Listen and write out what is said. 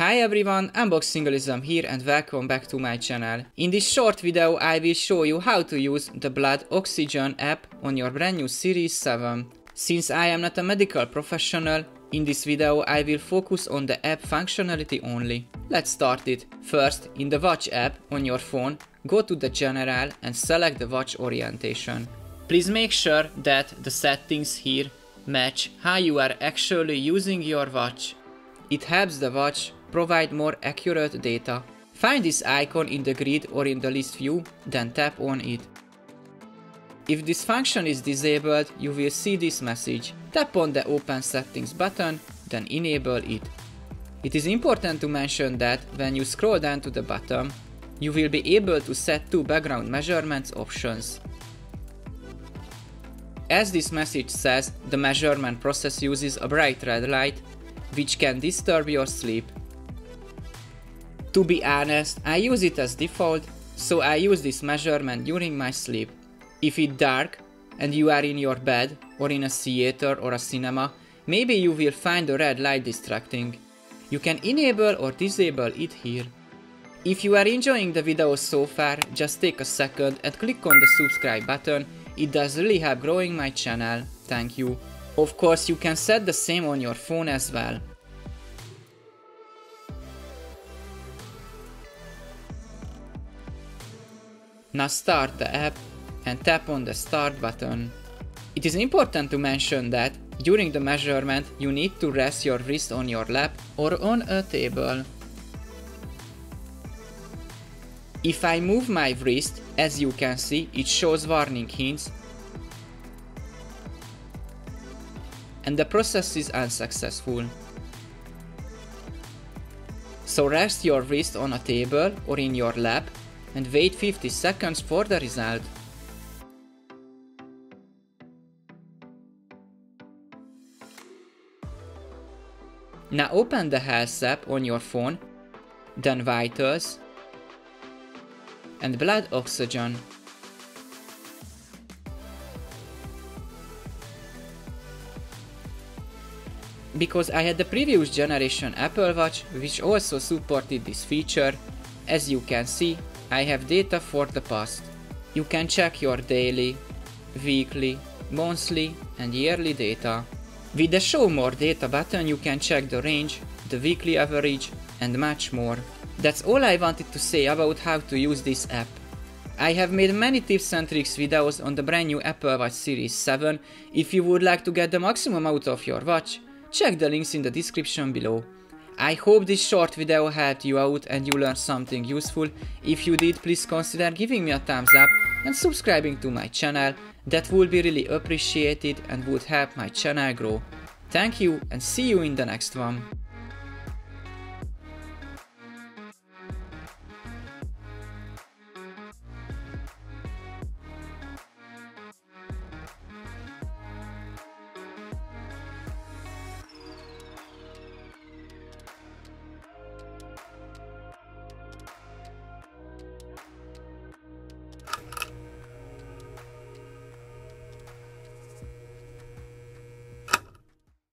Hi everyone, Unboxingalism here and welcome back to my channel. In this short video I will show you how to use the Blood Oxygen app on your brand new Series 7. Since I am not a medical professional, in this video I will focus on the app functionality only. Let's start it. First, in the Watch app on your phone, go to the General and select the watch orientation. Please make sure that the settings here match how you are actually using your watch. It helps the watch provide more accurate data. Find this icon in the grid or in the list view, then tap on it. If this function is disabled, you will see this message. Tap on the Open Settings button, then enable it. It is important to mention that when you scroll down to the bottom, you will be able to set two background measurements options. As this message says, the measurement process uses a bright red light, which can disturb your sleep. To be honest, I use it as default, so I use this measurement during my sleep. If it's dark and you are in your bed or in a theater or a cinema, maybe you will find the red light distracting. You can enable or disable it here. If you are enjoying the video so far, just take a second and click on the subscribe button. It does really help growing my channel. Thank you. Of course, you can set the same on your phone as well. Now start the app and tap on the Start button. It is important to mention that during the measurement you need to rest your wrist on your lap or on a table. If I move my wrist, as you can see, it shows warning hints and the process is unsuccessful. So rest your wrist on a table or in your lap and wait 50 seconds for the result. Now open the Health app on your phone, then Vitals and Blood Oxygen. Because I had the previous generation Apple Watch which also supported this feature, as you can see, I have data for the past. You can check your daily, weekly, monthly and yearly data. With the Show More Data button you can check the range, the weekly average and much more. That's all I wanted to say about how to use this app. I have made many tips and tricks videos on the brand new Apple Watch Series 7. If you would like to get the maximum out of your watch, check the links in the description below. I hope this short video helped you out and you learned something useful. If you did, please consider giving me a thumbs up and subscribing to my channel. That would be really appreciated and would help my channel grow. Thank you and see you in the next one.